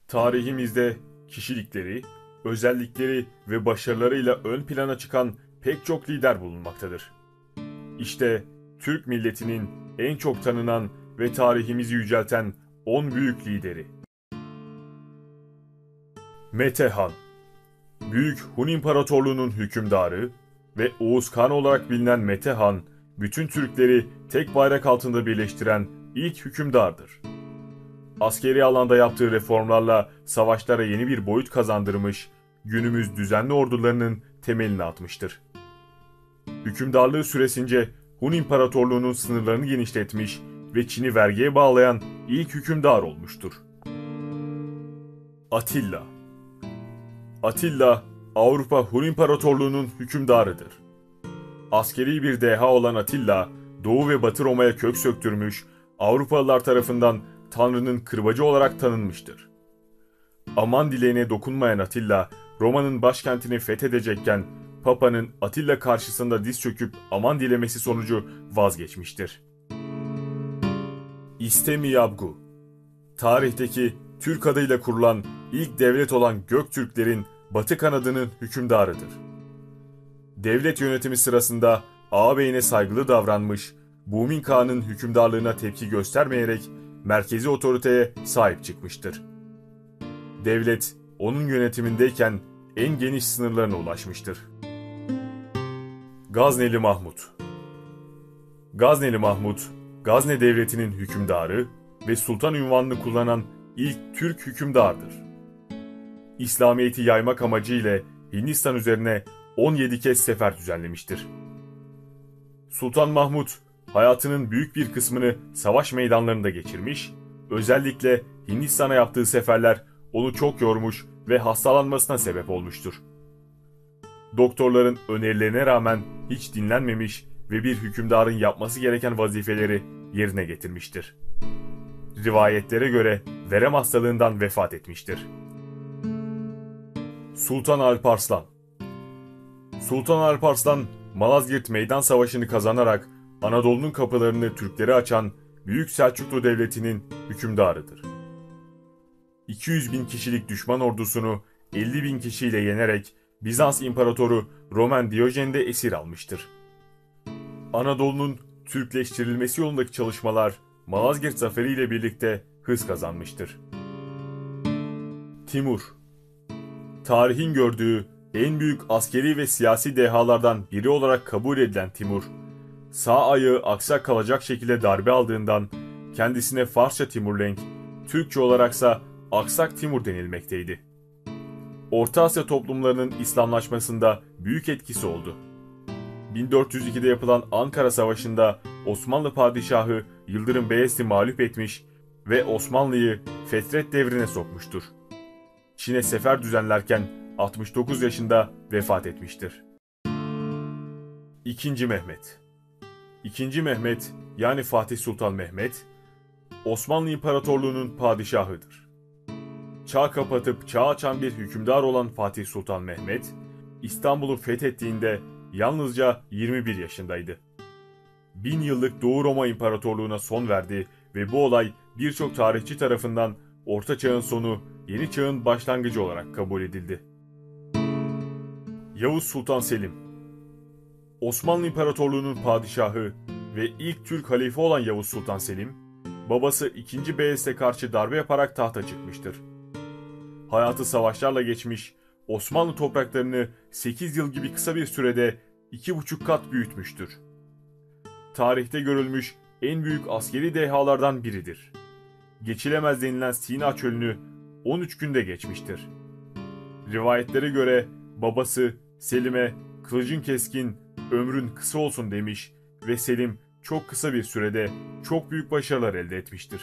Tarihimizde kişilikleri, özellikleri ve başarılarıyla ön plana çıkan pek çok lider bulunmaktadır. İşte Türk milletinin en çok tanınan ve tarihimizi yücelten 10 büyük lideri. Metehan, Büyük Hun İmparatorluğu'nun hükümdarı ve Oğuz Kağan olarak bilinen Metehan, bütün Türkleri tek bayrak altında birleştiren ilk hükümdardır. Askeri alanda yaptığı reformlarla savaşlara yeni bir boyut kazandırmış, günümüz düzenli ordularının temelini atmıştır. Hükümdarlığı süresince Hun İmparatorluğu'nun sınırlarını genişletmiş ve Çin'i vergiye bağlayan ilk hükümdar olmuştur. Atilla Atilla, Avrupa Hun İmparatorluğu'nun hükümdarıdır. Askeri bir deha olan Atilla, Doğu ve Batı Roma'ya kök söktürmüş, Avrupalılar tarafından Tanrı'nın kırbacı olarak tanınmıştır. Aman dileğine dokunmayan Atilla, Roma'nın başkentini fethedecekken Papa'nın Atilla karşısında diz çöküp aman dilemesi sonucu vazgeçmiştir. İstemiyabgu, tarihteki Türk adıyla kurulan ilk devlet olan Göktürklerin batı kanadının hükümdarıdır. Devlet yönetimi sırasında ağabeyine saygılı davranmış, Bumin Kağan'ın hükümdarlığına tepki göstermeyerek merkezi otoriteye sahip çıkmıştır. Devlet onun yönetimindeyken en geniş sınırlarına ulaşmıştır. Gazneli Mahmut Gazneli Mahmut, Gazne Devleti'nin hükümdarı ve sultan unvanını kullanan ilk Türk hükümdardır. İslamiyet'i yaymak amacıyla Hindistan üzerine 17 kez sefer düzenlemiştir. Sultan Mahmut, hayatının büyük bir kısmını savaş meydanlarında geçirmiş, özellikle Hindistan'a yaptığı seferler onu çok yormuş ve hastalanmasına sebep olmuştur. Doktorların önerilerine rağmen hiç dinlenmemiş ve bir hükümdarın yapması gereken vazifeleri yerine getirmiştir. Rivayetlere göre verem hastalığından vefat etmiştir. Sultan Alparslan Sultan Alparslan, Malazgirt Meydan Savaşı'nı kazanarak Anadolu'nun kapılarını Türklere açan Büyük Selçuklu Devleti'nin hükümdarıdır. 200 bin kişilik düşman ordusunu 50 bin kişiyle yenerek Bizans İmparatoru Roman Diyojen'de esir almıştır. Anadolu'nun Türkleştirilmesi yolundaki çalışmalar Malazgirt Zaferi ile birlikte hız kazanmıştır. Timur, tarihin gördüğü en büyük askeri ve siyasi dehalardan biri olarak kabul edilen Timur, sağ ayağı aksak kalacak şekilde darbe aldığından kendisine Farsça Timurlenk, Türkçe olaraksa Aksak Timur denilmekteydi. Orta Asya toplumlarının İslamlaşmasında büyük etkisi oldu. 1402'de yapılan Ankara Savaşı'nda Osmanlı Padişahı Yıldırım Beyazıt'ı mağlup etmiş ve Osmanlı'yı Fetret devrine sokmuştur. Çin'e sefer düzenlerken 69 yaşında vefat etmiştir. İkinci Mehmet İkinci Mehmet yani Fatih Sultan Mehmet, Osmanlı İmparatorluğu'nun padişahıdır. Çağ kapatıp çağ açan bir hükümdar olan Fatih Sultan Mehmet, İstanbul'u fethettiğinde yalnızca 21 yaşındaydı. 1000 yıllık Doğu Roma İmparatorluğu'na son verdi ve bu olay birçok tarihçi tarafından Orta Çağ'ın sonu, Yeni Çağ'ın başlangıcı olarak kabul edildi. Yavuz Sultan Selim Osmanlı İmparatorluğu'nun padişahı ve ilk Türk halife olan Yavuz Sultan Selim, babası 2. Beyazıt'a karşı darbe yaparak tahta çıkmıştır. Hayatı savaşlarla geçmiş, Osmanlı topraklarını 8 yıl gibi kısa bir sürede 2,5 kat büyütmüştür. Tarihte görülmüş en büyük askeri dehalardan biridir. Geçilemez denilen Sina Çölü'nü 13 günde geçmiştir. Rivayetlere göre babası Selim'e "Kılıcın keskin, ömrün kısa olsun" demiş ve Selim çok kısa bir sürede çok büyük başarılar elde etmiştir.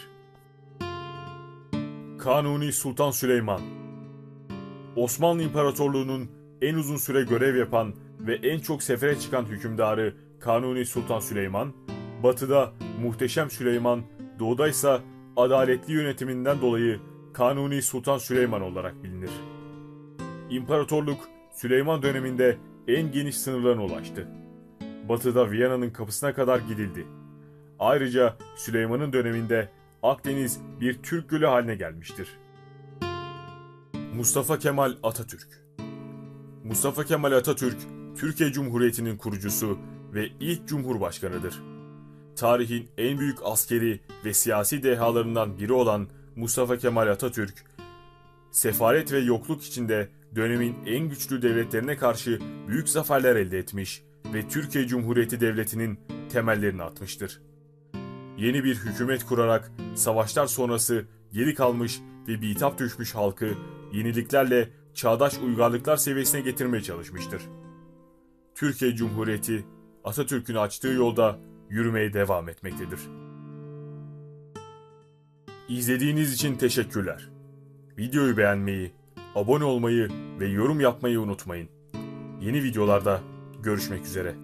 Kanuni Sultan Süleyman Osmanlı İmparatorluğu'nun en uzun süre görev yapan ve en çok sefere çıkan hükümdarı Kanuni Sultan Süleyman, batıda Muhteşem Süleyman, doğuda ise adaletli yönetiminden dolayı Kanuni Sultan Süleyman olarak bilinir. İmparatorluk Süleyman döneminde en geniş sınırlarına ulaştı. Batıda Viyana'nın kapısına kadar gidildi. Ayrıca Süleyman'ın döneminde Akdeniz bir Türk gölü haline gelmiştir. Mustafa Kemal Atatürk. Mustafa Kemal Atatürk, Türkiye Cumhuriyeti'nin kurucusu ve ilk cumhurbaşkanıdır. Tarihin en büyük askeri ve siyasi dehalarından biri olan Mustafa Kemal Atatürk, sefalet ve yokluk içinde dönemin en güçlü devletlerine karşı büyük zaferler elde etmiş ve Türkiye Cumhuriyeti Devleti'nin temellerini atmıştır. Yeni bir hükümet kurarak savaşlar sonrası geri kalmış ve bitap düşmüş halkı yeniliklerle çağdaş uygarlıklar seviyesine getirmeye çalışmıştır. Türkiye Cumhuriyeti, Atatürk'ün açtığı yolda yürümeye devam etmektedir. İzlediğiniz için teşekkürler. Videoyu beğenmeyi, abone olmayı ve yorum yapmayı unutmayın. Yeni videolarda görüşmek üzere.